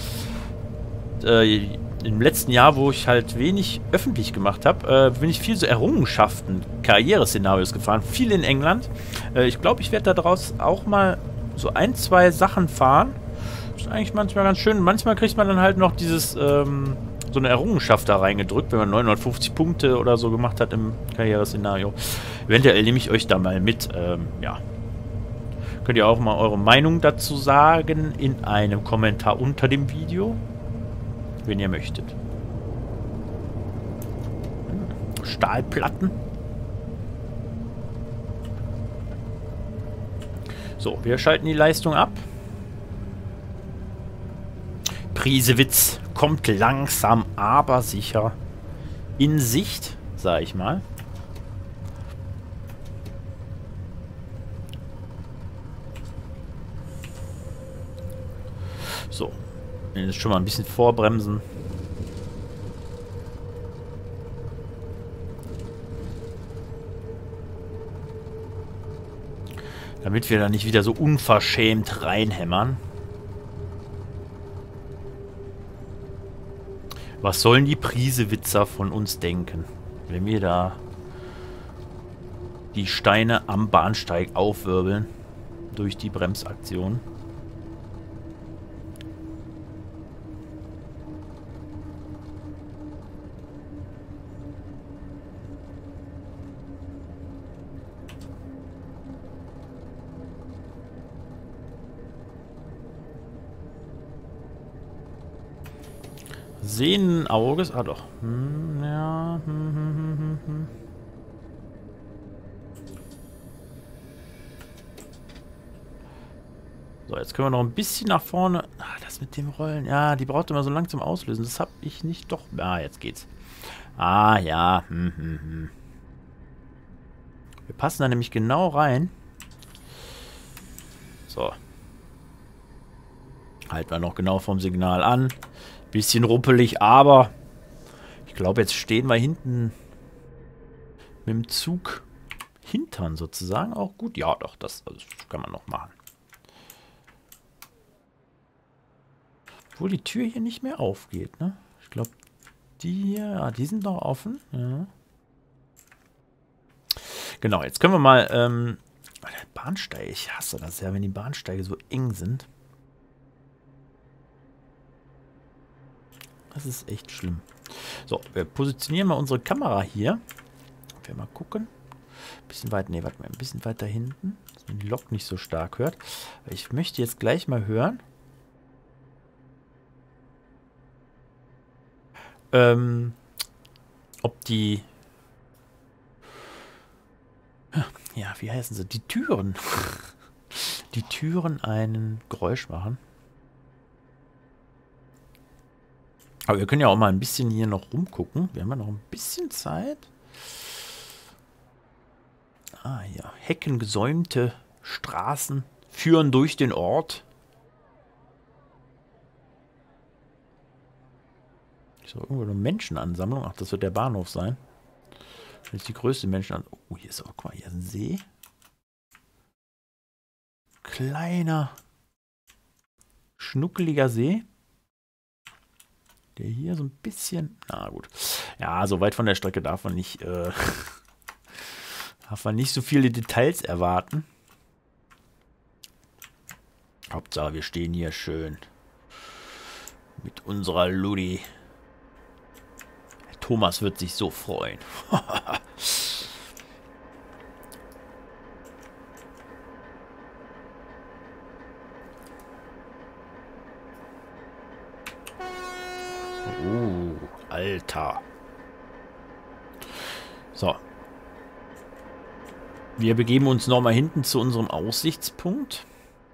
A: äh, im letzten Jahr, wo ich halt wenig öffentlich gemacht habe, äh, bin ich viel so Errungenschaften, Karriereszenarios gefahren. Viel in England. Äh, ich glaube, ich werde daraus auch mal so ein, zwei Sachen fahren. Das ist eigentlich manchmal ganz schön. Manchmal kriegt man dann halt noch dieses, ähm, so eine Errungenschaft da reingedrückt, wenn man neunhundertfünfzig Punkte oder so gemacht hat im Karriereszenario. Eventuell nehme ich euch da mal mit. Ähm, ja. Könnt ihr auch mal eure Meinung dazu sagen in einem Kommentar unter dem Video, wenn ihr möchtet. Stahlplatten. So, wir schalten die Leistung ab. Prisewitz kommt langsam, aber sicher in Sicht, sag ich mal. So, jetzt schon mal ein bisschen vorbremsen. Damit wir da nicht wieder so unverschämt reinhämmern. Was sollen die Prisewitzer von uns denken, wenn wir da die Steine am Bahnsteig aufwirbeln durch die Bremsaktion? Sehenden Auges. Ah doch. Hm, ja. Hm, hm, hm, hm, hm. So, jetzt können wir noch ein bisschen nach vorne. Ah, das mit dem Rollen. Ja, die braucht immer so lang zum Auslösen. Das habe ich nicht doch. Ah, jetzt geht's. Ah, ja. Hm, hm, hm. Wir passen da nämlich genau rein. So. Halten wir noch genau vom Signal an. Bisschen ruppelig, aber ich glaube, jetzt stehen wir hinten mit dem Zug hintern sozusagen auch gut. Ja, doch, das, das kann man noch machen. Obwohl die Tür hier nicht mehr aufgeht, ne? Ich glaube, die hier, ja, die sind noch offen. Ja. Genau, jetzt können wir mal, ähm, der Bahnsteig, ich hasse das ja, wenn die Bahnsteige so eng sind. Das ist echt schlimm. So, wir positionieren mal unsere Kamera hier. Wir mal gucken. Ein bisschen weit, ne, warte mal, ein bisschen weiter hinten, dass man die Lok nicht so stark hört. Ich möchte jetzt gleich mal hören, ähm, ob die, ja, wie heißen sie, die Türen, die Türen einen Geräusch machen. Aber wir können ja auch mal ein bisschen hier noch rumgucken. Wir haben ja noch ein bisschen Zeit. Ah, ja. Heckengesäumte Straßen führen durch den Ort. So, irgendwo eine Menschenansammlung. Ach, das wird der Bahnhof sein. Das ist die größte Menschenansammlung. Oh, hier ist auch, guck mal, hier ist ein See. Kleiner, schnuckeliger See. Der hier so ein bisschen... Na gut. Ja, so weit von der Strecke darf man nicht... Äh, darf man nicht so viele Details erwarten. Hauptsache, wir stehen hier schön. Mit unserer Ludi. Thomas wird sich so freuen. Oh, Alter. So. Wir begeben uns nochmal hinten zu unserem Aussichtspunkt.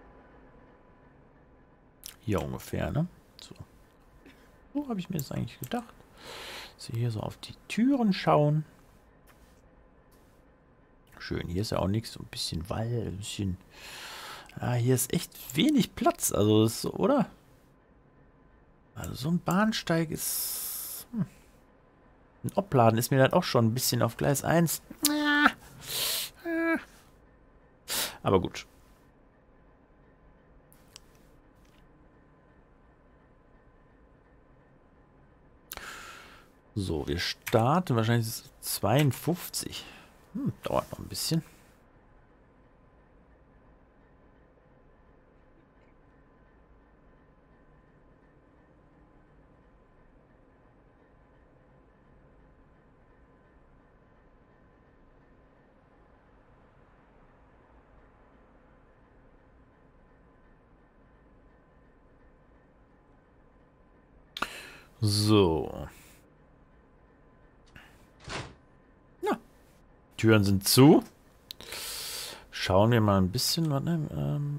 A: Hier ungefähr, ne? So, so habe ich mir das eigentlich gedacht. So, hier so auf die Türen schauen. Schön, hier ist ja auch nichts. So ein bisschen Wald, ein bisschen... Ah, hier ist echt wenig Platz. Also, das, oder? Also, so ein Bahnsteig ist... Hm. Ein Opladen ist mir dann auch schon ein bisschen auf Gleis eins. Aber gut. So, wir starten wahrscheinlich zweiundfünfzig. Hm, dauert noch ein bisschen. So. Ja. Türen sind zu. Schauen wir mal ein bisschen. Warte, ähm,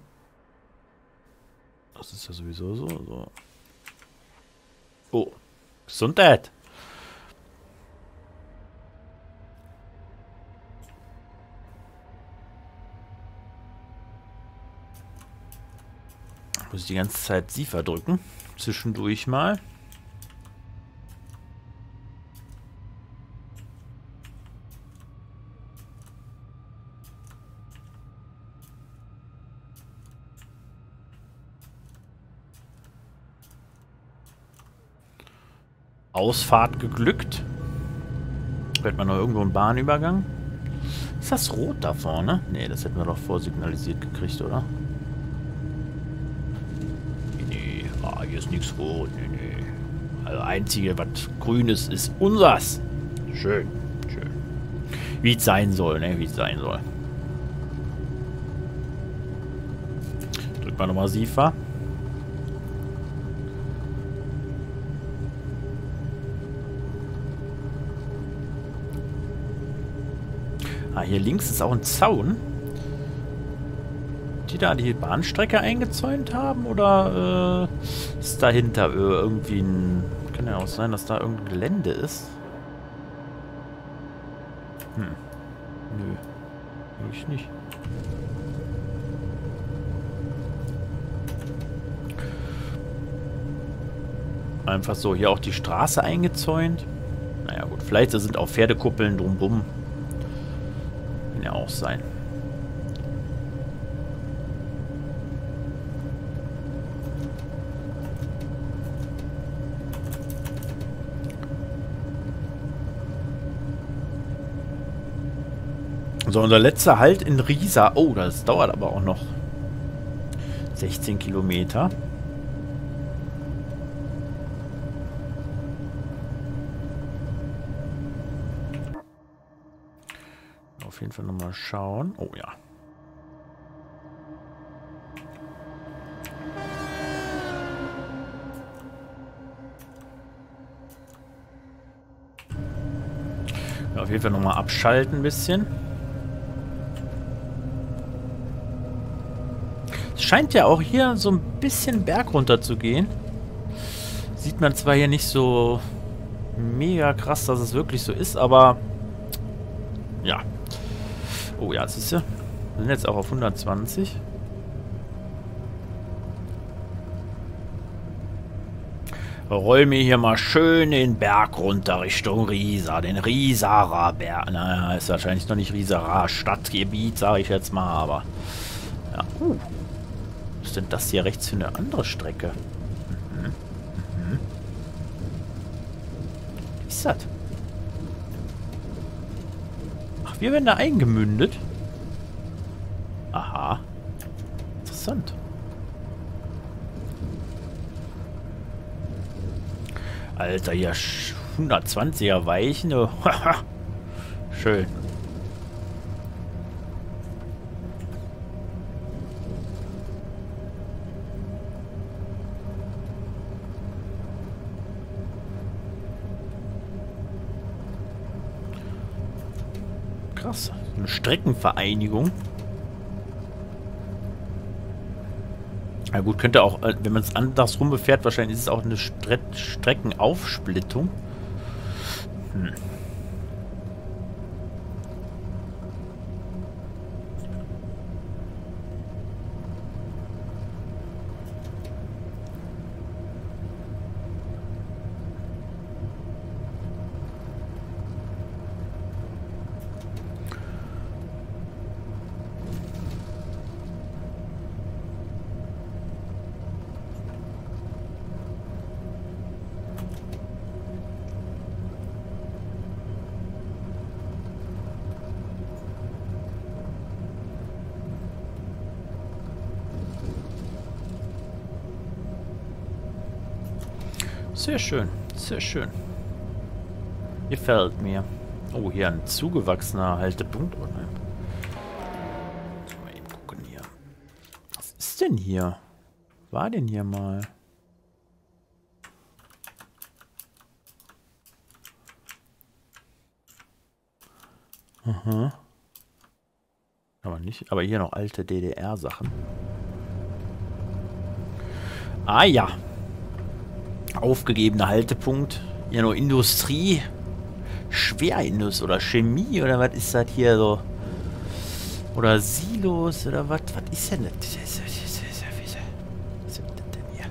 A: das ist ja sowieso so. so. Oh. Gesundheit. Muss ich die ganze Zeit sie verdrücken. Zwischendurch mal. Ausfahrt geglückt. Hört man noch irgendwo einen Bahnübergang? Ist das rot da vorne? Ne, das hätten wir doch vorsignalisiert gekriegt, oder? Nee, ah, hier ist nichts rot. Nee, nee. Also einzige, was grünes ist unsers. Schön, schön. Wie es sein soll, ne? Wie es sein soll. Drück mal nochmal SIFA. Ah, hier links ist auch ein Zaun. Die da die Bahnstrecke eingezäunt haben? Oder äh, ist dahinter irgendwie ein... Kann ja auch sein, dass da irgendein Gelände ist. Hm. Nö. Eigentlich nicht. Einfach so. Hier auch die Straße eingezäunt. Naja gut, vielleicht sind auch Pferdekuppeln drumrum. Kann ja auch sein. So, unser letzter Halt in Riesa. Oh, das dauert aber auch noch. sechzehn Kilometer. Auf jeden Fall nochmal schauen. Oh ja. Ja, auf jeden Fall nochmal abschalten ein bisschen. Es scheint ja auch hier so ein bisschen Berg runter zu gehen. Sieht man zwar hier nicht so mega krass, dass es wirklich so ist, aber ja. Oh ja, siehst du? Wir sind jetzt auch auf hundertzwanzig. Roll mir hier mal schön den Berg runter Richtung Riesa, den Riesarer Berg. Naja, ist wahrscheinlich noch nicht Riesarer Stadtgebiet, sage ich jetzt mal, aber ja. Uh. Was ist denn das hier rechts für eine andere Strecke? Mhm. Mhm. Was ist das? Ach, wir werden da eingemündet? Aha. Interessant. Alter, hier hundertzwanziger Weichen. Oh. Schön. Krass. Eine Streckenvereinigung. Na gut, könnte auch, wenn man es andersrum befährt, wahrscheinlich ist es auch eine Stre Streckenaufsplittung. Hm. Sehr schön, sehr schön. Gefällt mir. Oh, hier ein zugewachsener Haltepunkt. Oh nein. Mal eben gucken hier. Was ist denn hier? War denn hier mal? Aha. Aber nicht. Aber hier noch alte D D R-Sachen. Ah ja. Aufgegebener Haltepunkt. Hier noch Industrie. Schwerindustrie oder Chemie oder was ist das hier so? Oder Silos oder was? Was ist denn das? Was ist das denn hier?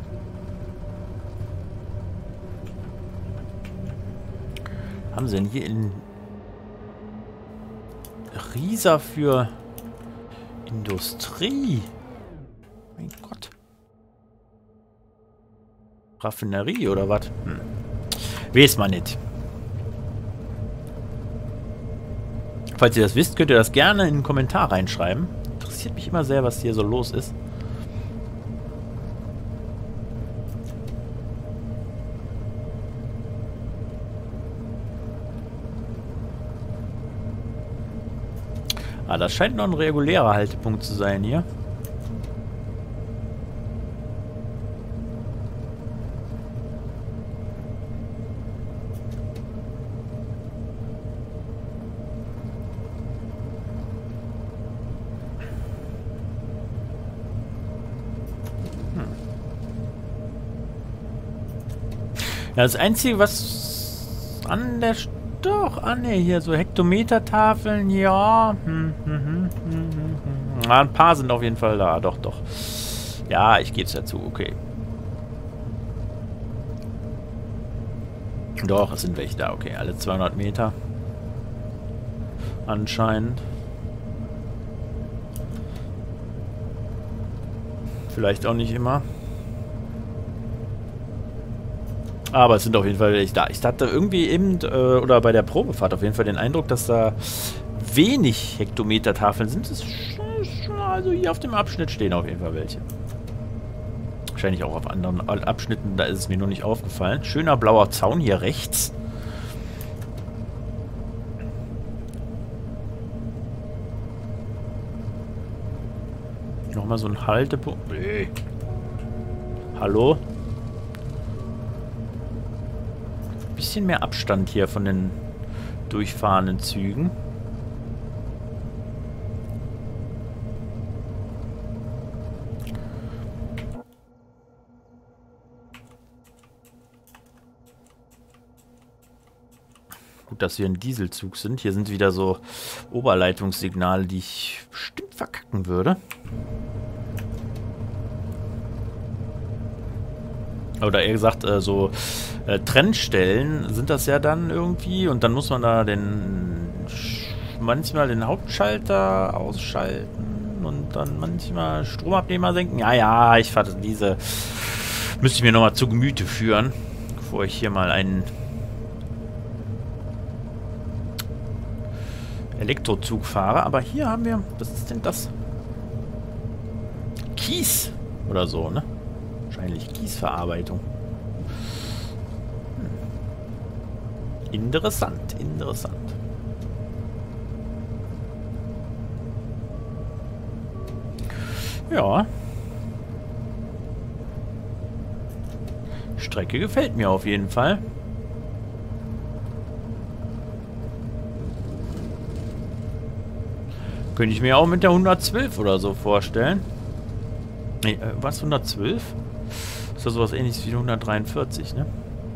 A: Haben sie denn hier in Riesa für Industrie? Mein Gott. Raffinerie oder was? Hm. Weiß man nicht. Falls ihr das wisst, könnt ihr das gerne in einen Kommentar reinschreiben. Interessiert mich immer sehr, was hier so los ist. Ah, das scheint noch ein regulärer Haltepunkt zu sein hier. Ja, das Einzige, was an der... Doch, ah ne, hier so Hektometertafeln, ja. Hm, hm, hm, hm, hm, hm. Ah, ein paar sind auf jeden Fall da, doch, doch. Ja, ich gebe es dazu, okay. Doch, es sind welche da, okay. Alle zweihundert Meter. Anscheinend. Vielleicht auch nicht immer. Aber es sind auf jeden Fall welche da. Ich hatte irgendwie eben, äh, oder bei der Probefahrt auf jeden Fall den Eindruck, dass da wenig Hektometertafeln sind. Das ist schon, also hier auf dem Abschnitt stehen auf jeden Fall welche. Wahrscheinlich auch auf anderen Abschnitten, da ist es mir nur nicht aufgefallen. Schöner blauer Zaun hier rechts. Nochmal so ein Haltepunkt. Nee. Hallo? Bisschen mehr Abstand hier von den durchfahrenden Zügen. Gut, dass wir ein Dieselzug sind. Hier sind wieder so Oberleitungssignale, die ich bestimmt verkacken würde. Oder eher gesagt, äh, so äh, Trennstellen sind das ja dann irgendwie. Und dann muss man da den manchmal den Hauptschalter ausschalten und dann manchmal Stromabnehmer senken. Ja, ja, ich fand diese... Müsste ich mir nochmal zu Gemüte führen, bevor ich hier mal einen Elektrozug fahre. Aber hier haben wir... Was ist denn das? Kies oder so, ne? Wahrscheinlich Kiesverarbeitung. Hm. Interessant, interessant. Ja. Strecke gefällt mir auf jeden Fall. Könnte ich mir auch mit der hundertzwölf oder so vorstellen. Nee, äh, was? hundertzwölf? Ist das sowas ähnliches wie hundertdreiundvierzig, ne?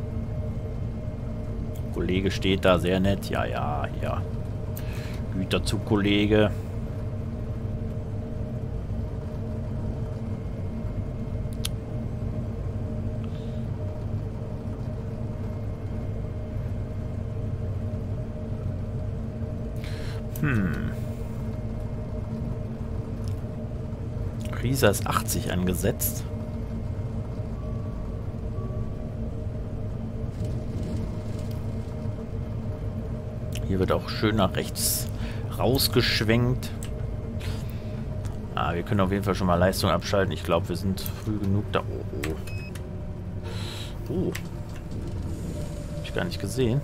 A: Kollege steht da, sehr nett. Ja, ja, ja. Güterzug, Kollege. Hm. Riesa ist achtzig angesetzt. Hier wird auch schön nach rechts rausgeschwenkt. Ah, wir können auf jeden Fall schon mal Leistung abschalten. Ich glaube, wir sind früh genug da. Oh, oh. Oh. Hab ich gar nicht gesehen.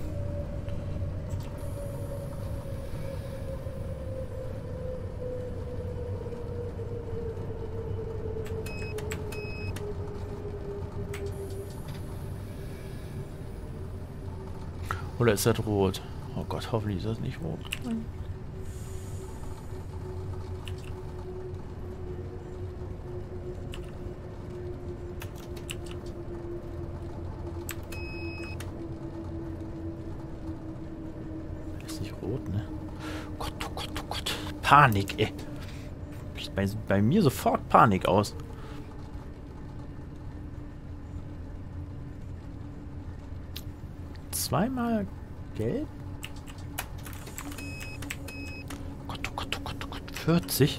A: Oder ist das rot? Oh Gott, hoffentlich ist das nicht rot. Ist nicht rot, ne? Gott, oh Gott, oh Gott. Panik, ey. Bricht bei, bei mir sofort Panik aus. Zweimal gelb? Gott, oh Gott, oh Gott, oh Gott. vierzig?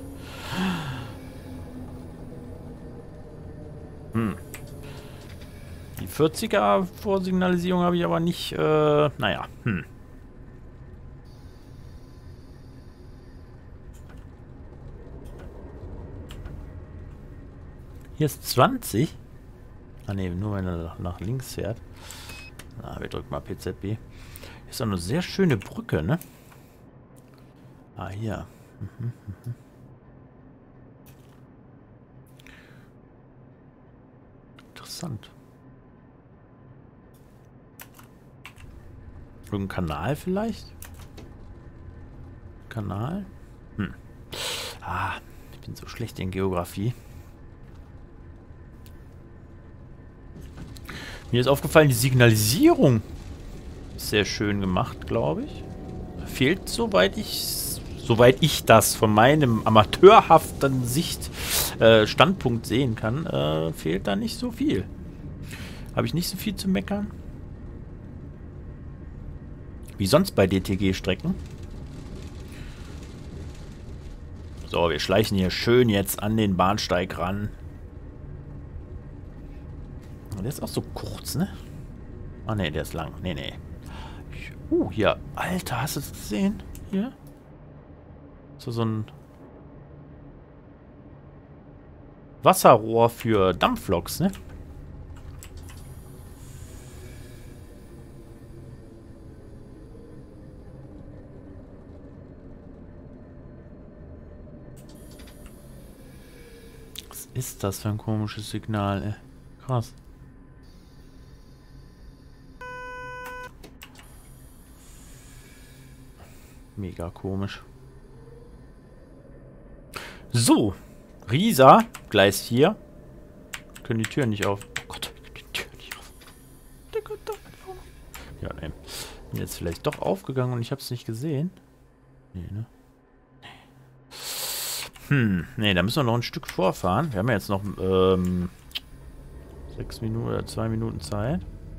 A: Hm. Die vierziger Vorsignalisierung habe ich aber nicht, äh, naja, hm. Hier ist zwanzig. Ah ne, nur wenn er nach, nach links fährt. Ah, wir drücken mal P Z B. Ist doch eine sehr schöne Brücke, ne? Ah, hier. Mhm, mhm. Interessant. Irgendein Kanal vielleicht? Kanal? Hm. Ah, ich bin so schlecht in Geografie. Mir ist aufgefallen, die Signalisierung ist sehr schön gemacht, glaube ich. Fehlt, soweit ich, soweit ich das von meinem amateurhaften Sicht, äh, Standpunkt sehen kann, äh, fehlt da nicht so viel. Habe ich nicht so viel zu meckern. Wie sonst bei D T G-Strecken. So, wir schleichen hier schön jetzt an den Bahnsteig ran. Der ist auch so kurz, ne? Ah, ne, der ist lang. Ne, ne. Uh, hier. Alter, hast du es gesehen? Hier? So, so ein Wasserrohr für Dampfloks, ne? Was ist das für ein komisches Signal, ey? Krass. Mega komisch. So. Riesa, Gleis vier. Können die Türen nicht auf. Oh Gott, die Tür nicht auf. Der Gott, doch. Ja, ne. Bin jetzt vielleicht doch aufgegangen und ich habe es nicht gesehen. Nee, ne? Hm, ne, da müssen wir noch ein Stück vorfahren. Wir haben ja jetzt noch ähm, sechs Minuten oder zwei Minuten Zeit.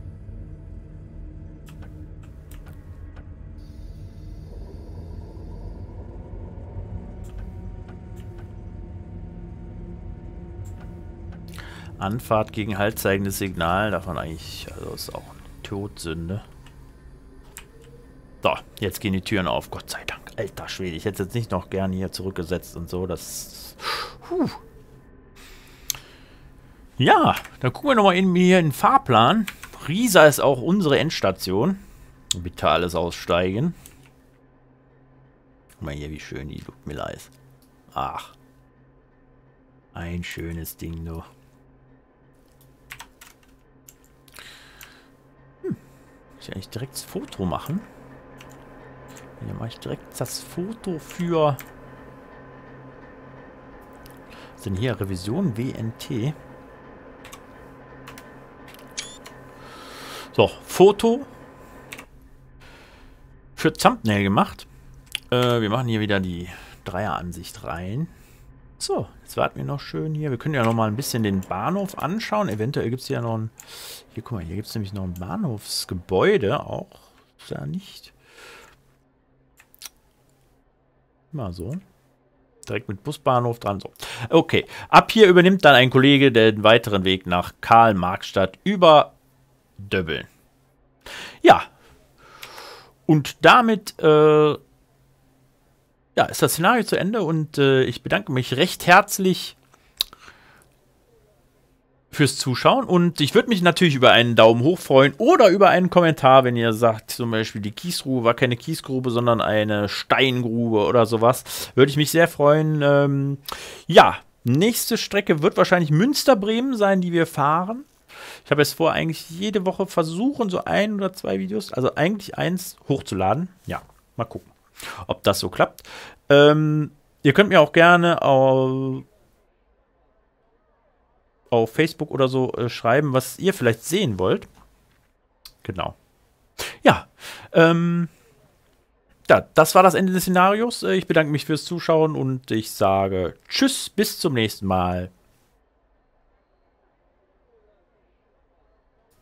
A: Anfahrt gegen Halt zeigendes Signal, davon eigentlich, also ist auch eine Todsünde. So, jetzt gehen die Türen auf, Gott sei Dank. Alter Schwede, ich hätte jetzt nicht noch gerne hier zurückgesetzt und so, das... Puh. Ja, dann gucken wir nochmal in, hier in den Fahrplan. Riesa ist auch unsere Endstation. Bitte alles aussteigen. Guck mal hier, wie schön die Ludmilla ist. Ach. Ein schönes Ding nur. Ich eigentlich direkt das Foto machen. Hier mache ich direkt das Foto für... Was ist denn hier? Revision W N T. So, Foto für Thumbnail gemacht. Äh, wir machen hier wieder die Dreieransicht rein. So, jetzt warten wir noch schön hier. Wir können ja noch mal ein bisschen den Bahnhof anschauen. Eventuell gibt es ja noch ein... Hier, guck mal, hier gibt es nämlich noch ein Bahnhofsgebäude. Auch da nicht. Mal so. Direkt mit Busbahnhof dran. So. Okay, ab hier übernimmt dann ein Kollege den weiteren Weg nach Karl-Marx-Stadt über Döbeln. Ja. Und damit... Äh, Ja, ist das Szenario zu Ende und äh, ich bedanke mich recht herzlich fürs Zuschauen und ich würde mich natürlich über einen Daumen hoch freuen oder über einen Kommentar, wenn ihr sagt, zum Beispiel die Kiesgrube war keine Kiesgrube, sondern eine Steingrube oder sowas. Würde ich mich sehr freuen. Ähm, ja, nächste Strecke wird wahrscheinlich Münster-Bremen sein, die wir fahren. Ich habe jetzt vor, eigentlich jede Woche versuchen, so ein oder zwei Videos, also eigentlich eins hochzuladen. Ja, mal gucken, ob das so klappt. Ähm, ihr könnt mir auch gerne auf, auf Facebook oder so äh, schreiben, was ihr vielleicht sehen wollt. Genau. Ja, ähm, ja, das war das Ende des Szenarios. Äh, Ich bedanke mich fürs Zuschauen und ich sage Tschüss, bis zum nächsten Mal.